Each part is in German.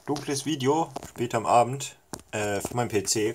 dunkles Video, später am Abend, von meinem PC.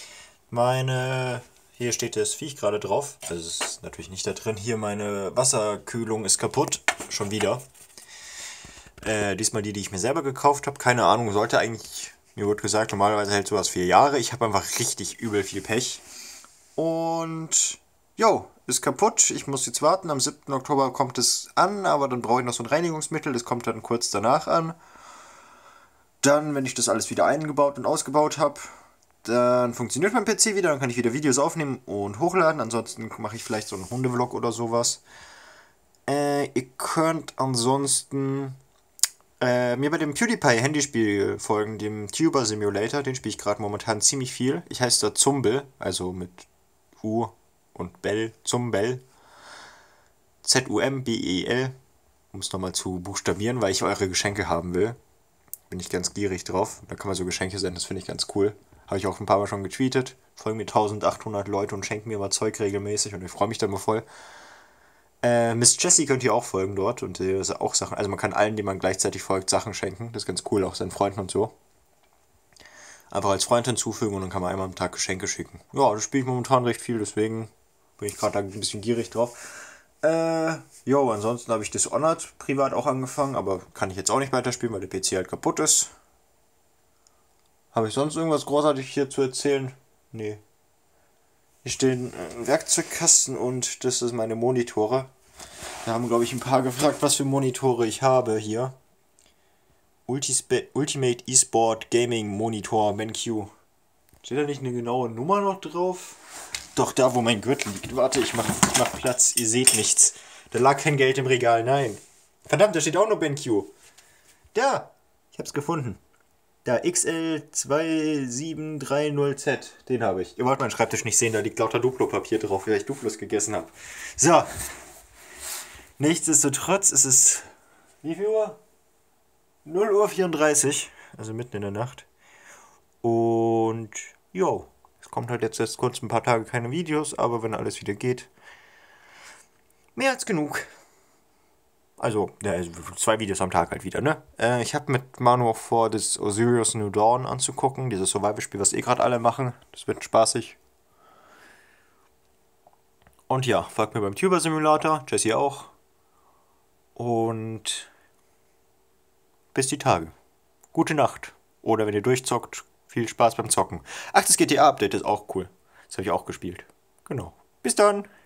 Hier steht das Viech gerade drauf, also es ist natürlich nicht da drin. Hier meine Wasserkühlung ist kaputt, schon wieder. Diesmal die ich mir selber gekauft habe, keine Ahnung, sollte eigentlich, mir wurde gesagt, normalerweise hält sowas 4 Jahre. Ich habe einfach richtig übel viel Pech. Und, jo, ist kaputt. Ich muss jetzt warten, am 7. Oktober kommt es an, aber dann brauche ich noch so ein Reinigungsmittel, das kommt dann kurz danach an. Dann, wenn ich das alles wieder eingebaut und ausgebaut habe, dann funktioniert mein PC wieder, dann kann ich wieder Videos aufnehmen und hochladen. Ansonsten mache ich vielleicht so einen Hundevlog oder sowas. Ihr könnt ansonsten mir bei dem PewDiePie-Handyspiel folgen, dem Tuber Simulator. Den spiele ich gerade momentan ziemlich viel. Ich heiße da Zumbel, also mit U und Bell, Zumbel. Z-U-M-B-E-L. Um es nochmal zu buchstabieren, weil ich eure Geschenke haben will. Bin ich ganz gierig drauf. Da kann man so Geschenke senden, das finde ich ganz cool. Habe ich auch ein paar Mal schon getweetet. Folgen mir 1800 Leute und schenken mir immer Zeug regelmäßig und ich freue mich da immer voll. Miss Jessie könnt ihr auch folgen dort und auch Sachen, also man kann allen, die man gleichzeitig folgt, Sachen schenken. Das ist ganz cool, auch seinen Freunden und so. Einfach als Freund hinzufügen und dann kann man einmal am Tag Geschenke schicken. Ja, das spiele ich momentan recht viel, deswegen bin ich gerade da ein bisschen gierig drauf. Ansonsten habe ich Dishonored privat auch angefangen, aber kann ich jetzt auch nicht weiterspielen, weil der PC halt kaputt ist. Habe ich sonst irgendwas großartig hier zu erzählen? Nee. Hier stehen ein Werkzeugkasten und das ist meine Monitore. Da haben, glaube ich, ein paar gefragt, was für Monitore ich habe hier. Ultimate eSport Gaming Monitor BenQ. Steht da nicht eine genaue Nummer noch drauf? Doch, da wo mein Gürtel liegt. Warte, ich mach Platz. Ihr seht nichts. Da lag kein Geld im Regal, nein. Verdammt, da steht auch nur BenQ. Da! Ich hab's gefunden. Da, XL2730Z. Den habe ich. Ihr wollt meinen Schreibtisch nicht sehen, da liegt lauter Duplo-Papier drauf, weil ich Duplos gegessen habe. So. Nichtsdestotrotz ist es... Wie viel Uhr? 0:34 Uhr. Also mitten in der Nacht. Und... Jo. Es kommt halt jetzt erst kurz ein paar Tage keine Videos, aber wenn alles wieder geht... Mehr als genug. Also 2 Videos am Tag halt wieder, ne? Ich habe mit Manu auch vor, das Osiris New Dawn anzugucken. Dieses Survival-Spiel, was gerade alle machen. Das wird spaßig. Und ja, folgt mir beim Tuber Simulator. Jessie auch. Und bis die Tage. Gute Nacht. Oder wenn ihr durchzockt, viel Spaß beim Zocken. Ach, das GTA-Update ist auch cool. Das habe ich auch gespielt. Genau. Bis dann.